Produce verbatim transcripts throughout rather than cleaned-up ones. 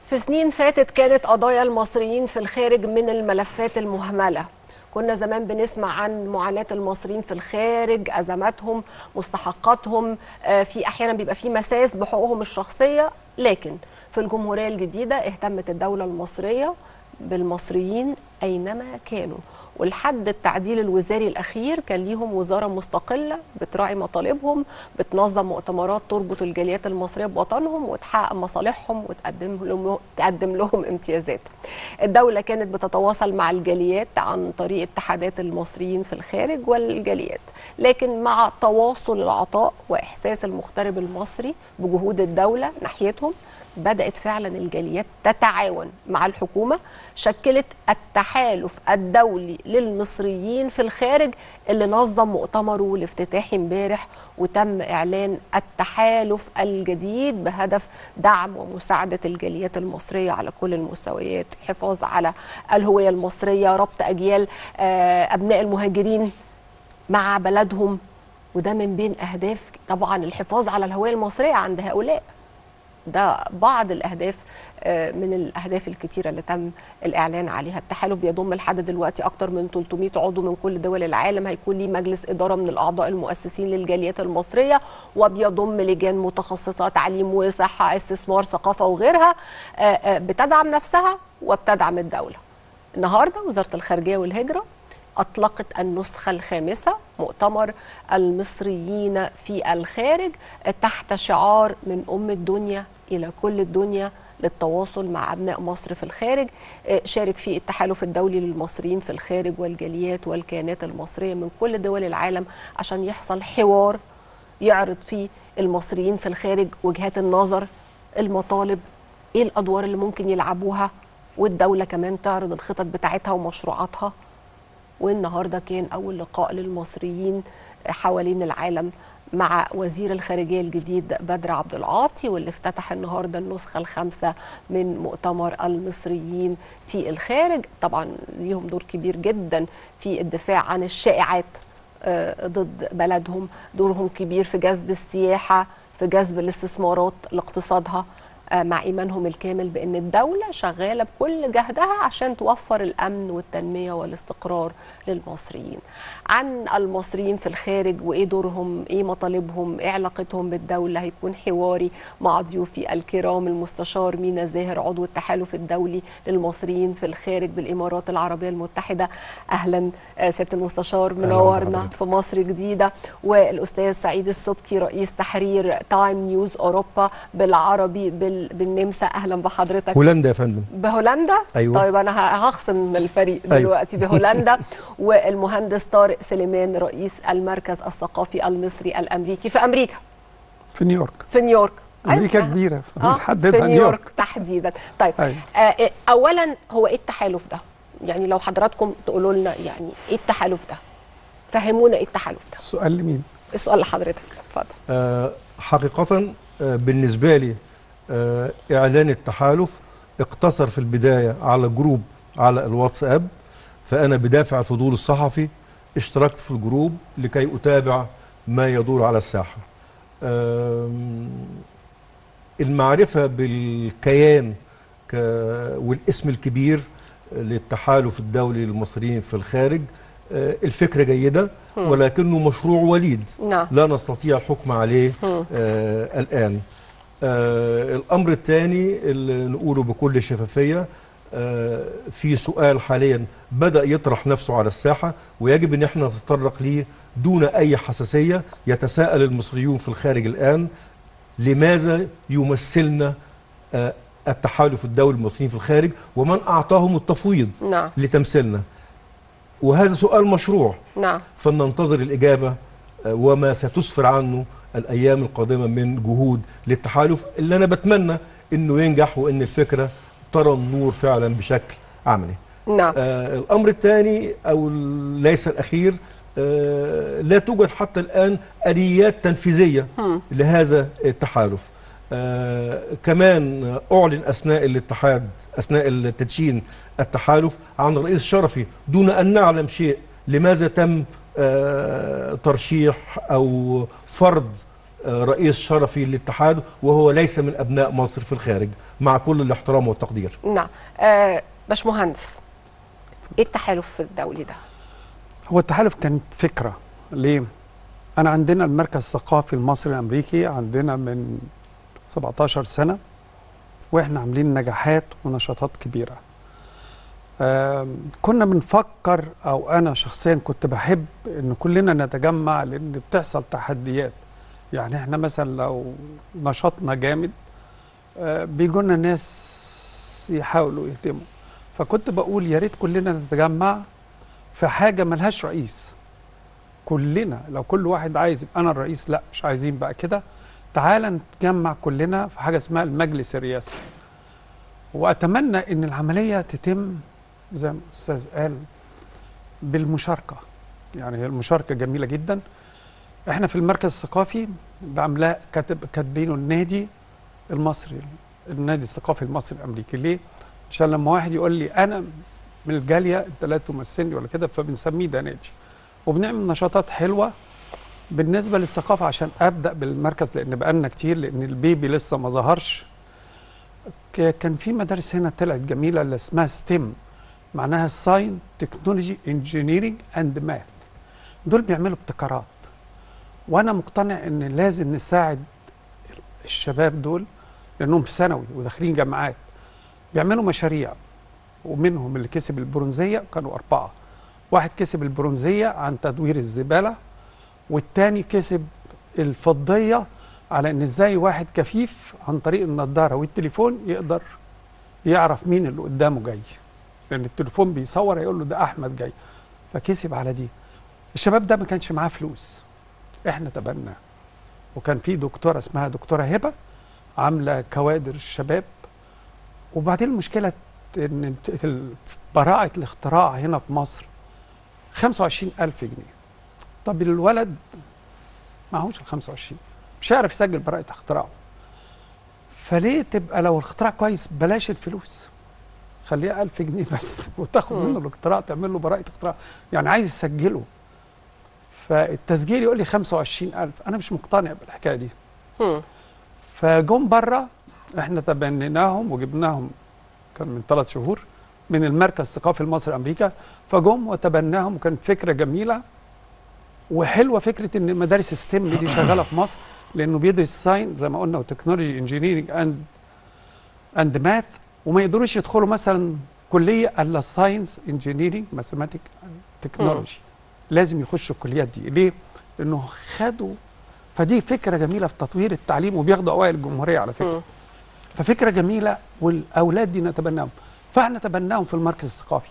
في سنين فاتت كانت قضايا المصريين في الخارج من الملفات المهملة. كنا زمان بنسمع عن معاناة المصريين في الخارج، أزماتهم، مستحقاتهم، في أحيانا بيبقى في مساس بحقوقهم الشخصية. لكن في الجمهورية الجديدة اهتمت الدولة المصرية بالمصريين أينما كانوا، ولحد التعديل الوزاري الأخير كان ليهم وزارة مستقلة بتراعي مطالبهم، بتنظم مؤتمرات تربط الجاليات المصرية بوطنهم وتحقق مصالحهم وتقدم لهم تقدم لهم امتيازات. الدولة كانت بتتواصل مع الجاليات عن طريق اتحادات المصريين في الخارج والجاليات، لكن مع تواصل العطاء وإحساس المغترب المصري بجهود الدولة ناحيتهم بدأت فعلا الجاليات تتعاون مع الحكومة، شكلت التحالف الدولي للمصريين في الخارج اللي نظم مؤتمره الافتتاحي امبارح، وتم إعلان التحالف الجديد بهدف دعم ومساعدة الجاليات المصرية على كل المستويات، الحفاظ على الهوية المصرية، ربط أجيال أبناء المهاجرين مع بلدهم. وده من بين أهداف طبعا الحفاظ على الهوية المصرية عند هؤلاء. ده بعض الأهداف من الأهداف الكتيرة اللي تم الإعلان عليها. التحالف بيضم لحد دلوقتي أكتر من ثلاثمائة عضو من كل دول العالم، هيكون ليه مجلس إدارة من الأعضاء المؤسسين للجاليات المصرية، وبيضم لجان متخصصة، تعليم وصحة، استثمار، ثقافة وغيرها، بتدعم نفسها وبتدعم الدولة. النهاردة وزارة الخارجية والهجرة أطلقت النسخة الخامسة مؤتمر المصريين في الخارج تحت شعار من أم الدنيا إلى كل الدنيا للتواصل مع أبناء مصر في الخارج. شارك فيه التحالف الدولي للمصريين في الخارج والجاليات والكيانات المصرية من كل دول العالم عشان يحصل حوار يعرض فيه المصريين في الخارج وجهات النظر، المطالب، إيه الأدوار اللي ممكن يلعبوها، والدولة كمان تعرض الخطط بتاعتها ومشروعاتها. والنهارده كان أول لقاء للمصريين حوالين العالم مع وزير الخارجية الجديد بدر عبد العاطي، واللي افتتح النهارده النسخة الخامسة من مؤتمر المصريين في الخارج. طبعا ليهم دور كبير جدا في الدفاع عن الشائعات ضد بلدهم، دورهم كبير في جذب السياحة، في جذب الاستثمارات لاقتصادها، مع إيمانهم الكامل بأن الدولة شغالة بكل جهدها عشان توفر الأمن والتنمية والاستقرار للمصريين. عن المصريين في الخارج وإيه دورهم، إيه مطالبهم، إيه علاقتهم بالدولة، هيكون حواري مع ضيوفي الكرام المستشار مينا زاهر عضو التحالف الدولي للمصريين في الخارج بالإمارات العربية المتحدة. أهلا سيادة المستشار، منورنا في مصر جديدة. والأستاذ سعيد السبكي رئيس تحرير تايم نيوز أوروبا بالعربي بال بالنمسا. اهلا بحضرتك. هولندا يا فندم. بهولندا؟ أيوة. طيب انا هخصم الفريق دلوقتي. أيوة. بهولندا. والمهندس طارق سليمان رئيس المركز الثقافي المصري الامريكي في امريكا. في نيويورك. في نيويورك. امريكا أيوة. كبيره فبنحددها في نيويورك, نيويورك تحديدا. طيب. أيوة. آه اولا هو ايه التحالف ده؟ يعني لو حضراتكم تقولوا لنا يعني ايه التحالف ده؟ فهمونا ايه التحالف ده. السؤال لمين؟ السؤال لحضرتك، اتفضل. آه حقيقه آه بالنسبه لي آه إعلان التحالف اقتصر في البداية على جروب على الواتساب، فأنا بدافع الفضول الصحفي اشتركت في الجروب لكي أتابع ما يدور على الساحة. آه المعرفة بالكيان والاسم الكبير للتحالف الدولي للمصريين في الخارج آه الفكرة جيدة، ولكنه مشروع وليد لا نستطيع الحكم عليه آه الآن. آه الأمر الثاني اللي نقوله بكل شفافية، آه في سؤال حاليا بدأ يطرح نفسه على الساحة ويجب أن احنا نتطرق ليه دون أي حساسية. يتساءل المصريون في الخارج الآن لماذا يمثلنا آه التحالف الدولي للمصريين في الخارج ومن أعطاهم التفويض نعم. لتمثيلنا، وهذا سؤال مشروع. نعم. فلننتظر الإجابة آه وما ستسفر عنه الأيام القادمة من جهود للتحالف اللي أنا بتمنى أنه ينجح وأن الفكرة ترى النور فعلا بشكل عملي. نعم. آه الأمر الثاني أو ليس الأخير، آه لا توجد حتى الآن آليات تنفيذية م. لهذا التحالف. آه كمان أعلن أثناء الاتحاد أثناء التدشين التحالف عن رئيس شرفي دون أن نعلم شيء. لماذا تم آه ترشيح أو فرض رئيس شرفي للاتحاد وهو ليس من أبناء مصر في الخارج، مع كل الاحترام والتقدير. نعم. آه باشمهندس، ايه التحالف الدولي ده؟ هو التحالف كانت فكرة. ليه؟ أنا عندنا المركز الثقافي المصري الأمريكي عندنا من سبعتاشر سنة، وإحنا عاملين نجاحات ونشاطات كبيرة. كنا بنفكر، أو أنا شخصيا كنت بحب إن كلنا نتجمع، لأن بتحصل تحديات. يعني إحنا مثلا لو نشاطنا جامد بيجونا ناس يحاولوا يهتموا، فكنت بقول يا ريت كلنا نتجمع في حاجة ملهاش رئيس. كلنا لو كل واحد عايز يبقى أنا الرئيس، لا مش عايزين بقى كده، تعالى نتجمع كلنا في حاجة اسمها المجلس الرئاسي. وأتمنى إن العملية تتم زي ما الأستاذ قال بالمشاركة. يعني هي المشاركة جميلة جدا. احنا في المركز الثقافي بعملها كاتب كاتبينه النادي المصري، النادي الثقافي المصري الأمريكي. ليه؟ عشان لما واحد يقول لي أنا من الجالية أنت لا تمثلني ولا كده، فبنسميه ده نادي. وبنعمل نشاطات حلوة بالنسبة للثقافة عشان أبدأ بالمركز، لأن بقالنا كتير، لأن البيبي لسه ما ظهرش. كان في مدارس هنا طلعت جميلة اللي اسمها ستيم، معناها ساين تكنولوجي انجينيرنج اند ماث. دول بيعملوا ابتكارات، وأنا مقتنع إن لازم نساعد الشباب دول، لأنهم في ثانوي وداخلين جامعات بيعملوا مشاريع. ومنهم اللي كسب البرونزية كانوا أربعة. واحد كسب البرونزية عن تدوير الزبالة، والتاني كسب الفضية على ان ازاي واحد كفيف عن طريق النضارة والتليفون يقدر يعرف مين اللي قدامه جاي، لان التليفون بيصور يقول له ده احمد جاي، فكسب على دي. الشباب ده ما كانش معاه فلوس، احنا تبناه. وكان في دكتورة اسمها دكتورة هبة عاملة كوادر الشباب. وبعدين المشكلة ان براعة الاختراع هنا في مصر خمسة وعشرين ألف جنيه. طب الولد معهوش ال خمسة وعشرين، مش هيعرف يسجل براءة اختراعه. فليه تبقى لو الاختراع كويس بلاش الفلوس، خليها ألف جنيه بس وتاخد منه الاختراع تعمل له براءة اختراع. يعني عايز يسجله، فالتسجيل يقول لي خمسة وعشرين ألف، أنا مش مقتنع بالحكاية دي. فجم بره، احنا تبنيناهم وجبناهم كان من ثلاث شهور من المركز الثقافي المصري أمريكا، فجم وتبناهم، وكانت فكرة جميلة وحلوة. فكرة ان مدارس ستيم دي شغالة في مصر، لانه بيدرس ساين زي ما قلنا وتكنولوجي انجينيرنج اند اند ماث، وما يقدروش يدخلوا مثلا كلية الا ساينس انجينيرنج ماثيماتيك تكنولوجي، لازم يخشوا الكليات دي. ليه؟ لانه خدوا، فدي فكرة جميلة في تطوير التعليم، وبياخدوا اوائل الجمهورية على فكرة. ففكرة جميلة، والاولاد دي نتبناهم، فاحنا تبناهم في المركز الثقافي.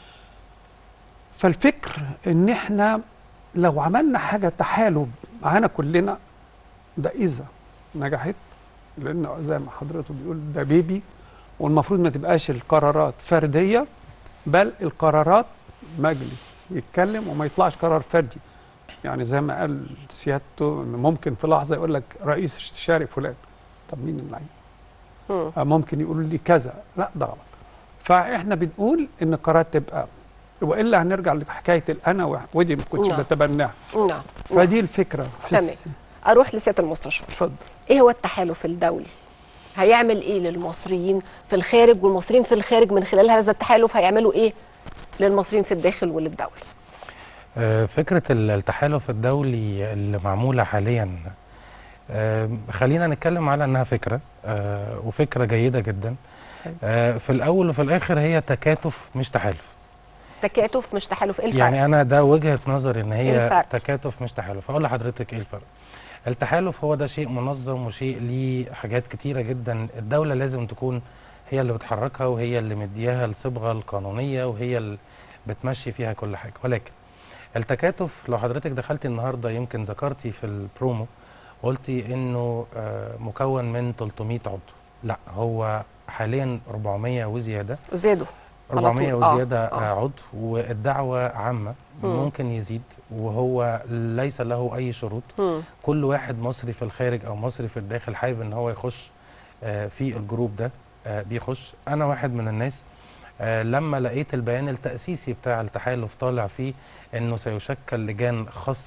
فالفكر ان احنا لو عملنا حاجة تحالف معانا كلنا، ده إذا نجحت، لأن زي ما حضرته بيقول ده بيبي، والمفروض ما تبقاش القرارات فردية، بل القرارات مجلس يتكلم وما يطلعش قرار فردي. يعني زي ما قال سيادته ممكن في لحظة يقول لك رئيس استشاري فلان، طب مين اللي عين؟ ممكن يقول لي كذا، لا ده غلط. فإحنا بنقول إن القرارات تبقى، والا هنرجع لحكايه الانا ودي ما كنتش بتبناها. نعم. فدي الفكره. تمام. اروح لسياده المستشار. اتفضل. ايه هو التحالف الدولي؟ هيعمل ايه للمصريين في الخارج، والمصريين في الخارج من خلال هذا التحالف هيعملوا ايه للمصريين في الداخل وللدوله؟ آه فكره التحالف الدولي اللي معموله حاليا، آه خلينا نتكلم على انها فكره، آه وفكره جيده جدا. آه في الاول وفي الاخر هي تكاتف مش تحالف. تكاتف مش تحالف، ايه الفرق؟ يعني انا ده وجهه نظري ان هي الفرق؟ تكاتف مش تحالف. هقول لحضرتك ايه الفرق. التحالف هو ده شيء منظم وشيء ليه حاجات كتيره جدا، الدوله لازم تكون هي اللي بتحركها وهي اللي مدياها الصبغه القانونيه وهي اللي بتمشي فيها كل حاجه. ولكن التكاتف لو حضرتك دخلتي النهارده يمكن ذكرتي في البرومو قلتي انه مكون من ثلاثمائة عضو، لا هو حاليا أربعمائة وزياده، زادوا أربعمائة وزيادة آه. عضو، والدعوة عامة مم. ممكن يزيد، وهو ليس له أي شروط. مم. كل واحد مصري في الخارج أو مصري في الداخل حابب إن هو يخش آه في الجروب ده آه بيخش. أنا واحد من الناس آه لما لقيت البيان التأسيسي بتاع التحالف طالع فيه إنه سيشكل لجان خاصة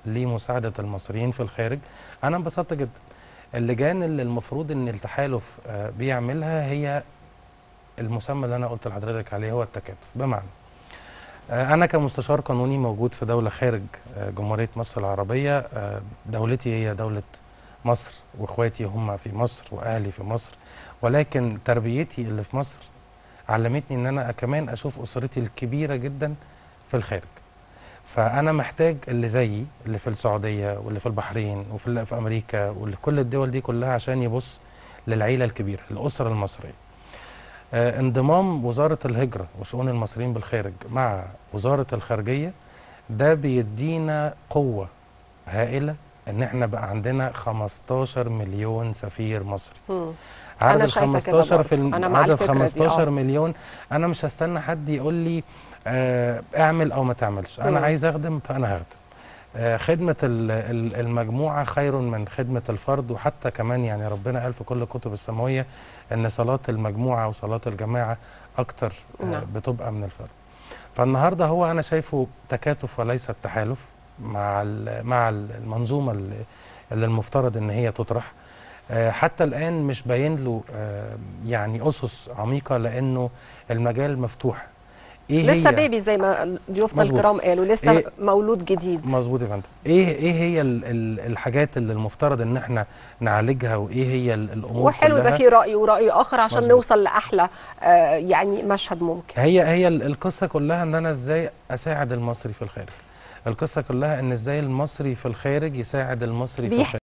لمساعده المصريين في الخارج. انا انبسطت جدا. اللجان اللي المفروض ان التحالف بيعملها هي المسمى اللي انا قلت لحضرتك عليه، هو التكاتف. بمعنى انا كمستشار قانوني موجود في دوله خارج جمهوريه مصر العربيه، دولتي هي دوله مصر واخواتي هم في مصر واهلي في مصر، ولكن تربيتي اللي في مصر علمتني ان انا كمان اشوف اسرتي الكبيره جدا في الخارج. فانا محتاج اللي زيي اللي في السعوديه واللي في البحرين وفي في امريكا واللي كل الدول دي كلها عشان يبص للعيله الكبيره، الاسره المصريه. آه انضمام وزاره الهجره وشؤون المصريين بالخارج مع وزاره الخارجيه ده بيدينا قوه هائله ان احنا بقى عندنا خمستاشر مليون سفير مصري. مم. عدد أنا ال خمستاشر في أنا عدد خمستاشر مليون. انا مش هستنى حد يقول لي آه اعمل او ما تعملش، انا مم. عايز اخدم فانا هخدم. آه خدمه المجموعه خير من خدمه الفرد، وحتى كمان يعني ربنا قال في كل الكتب السماويه ان صلاه المجموعه وصلاه الجماعه اكتر آه بتبقى من الفرد. فالنهارده هو انا شايفه تكاتف وليس التحالف مع مع المنظومه اللي, اللي المفترض ان هي تطرح. حتى الآن مش باين له يعني أسس عميقة، لأنه المجال مفتوح. إيه لسه هي؟ بيبي زي ما ضيوفنا الكرام قالوا، لسه إيه مولود جديد. مظبوط يا فندم. إيه إيه هي ال ال الحاجات اللي المفترض إن إحنا نعالجها، وإيه هي الأمور وحلو يبقى في رأي ورأي آخر عشان مزبوط. نوصل لأحلى آه يعني مشهد ممكن. هي هي القصة كلها إن أنا إزاي أساعد المصري في الخارج. القصة كلها إن إزاي المصري في الخارج يساعد المصري في الخارج.